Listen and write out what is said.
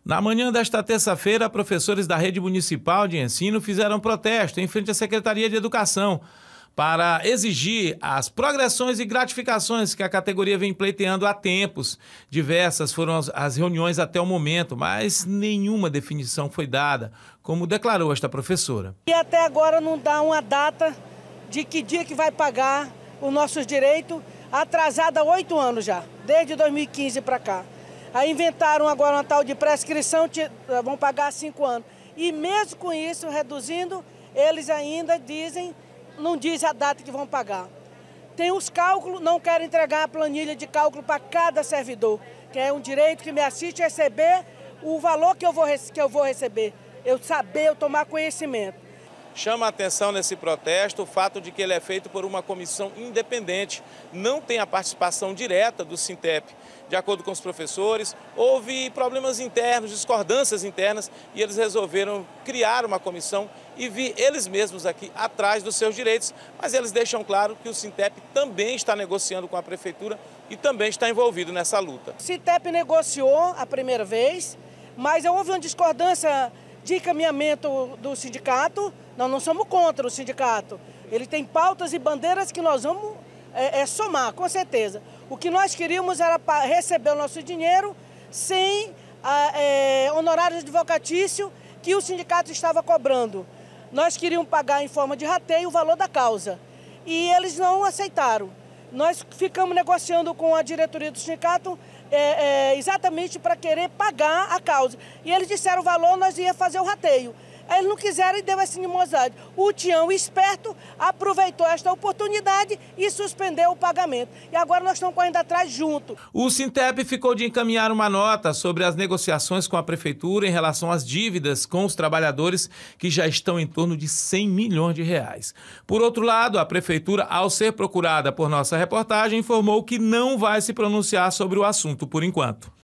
Na manhã desta terça-feira, professores da Rede Municipal de Ensino fizeram protesto em frente à Secretaria de Educação para exigir as progressões e gratificações que a categoria vem pleiteando há tempos. Diversas foram as reuniões até o momento, mas nenhuma definição foi dada, como declarou esta professora. E até agora não dá uma data de que dia que vai pagar os nossos direitos, atrasada há 8 anos já, desde 2015 para cá. Aí inventaram agora uma tal de prescrição, vão pagar 5 anos. E mesmo com isso, reduzindo, eles ainda não dizem a data que vão pagar. Tem os cálculos, não querem entregar a planilha de cálculo para cada servidor, que é um direito que me assiste a receber o valor que eu vou receber, eu tomar conhecimento. Chama a atenção nesse protesto o fato de que ele é feito por uma comissão independente, não tem a participação direta do Sintep. De acordo com os professores, houve problemas internos, discordâncias internas, e eles resolveram criar uma comissão e vir eles mesmos aqui atrás dos seus direitos. Mas eles deixam claro que o Sintep também está negociando com a Prefeitura e também está envolvido nessa luta. O Sintep negociou a primeira vez, mas houve uma discordância de encaminhamento do sindicato. Nós não somos contra o sindicato. Ele tem pautas e bandeiras que nós vamos somar, com certeza. O que nós queríamos era receber o nosso dinheiro sem honorários advocatício que o sindicato estava cobrando. Nós queríamos pagar em forma de rateio o valor da causa. E eles não aceitaram. Nós ficamos negociando com a diretoria do sindicato exatamente para querer pagar a causa. E eles disseram o valor, nós íamos fazer o rateio. Eles não quiseram e deu essa animosidade. O Tião, esperto, aproveitou esta oportunidade e suspendeu o pagamento. E agora nós estamos correndo atrás junto. O Sintep ficou de encaminhar uma nota sobre as negociações com a Prefeitura em relação às dívidas com os trabalhadores, que já estão em torno de 100 milhões de reais. Por outro lado, a Prefeitura, ao ser procurada por nossa reportagem, informou que não vai se pronunciar sobre o assunto por enquanto.